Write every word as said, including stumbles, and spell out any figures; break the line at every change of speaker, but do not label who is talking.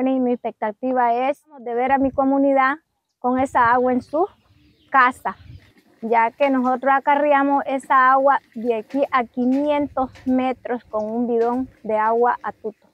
jóvenes y mi expectativa es de ver a mi comunidad con esa agua en su casa, ya que nosotros acarreamos esa agua de aquí a quinientos metros con un bidón de agua a tuto.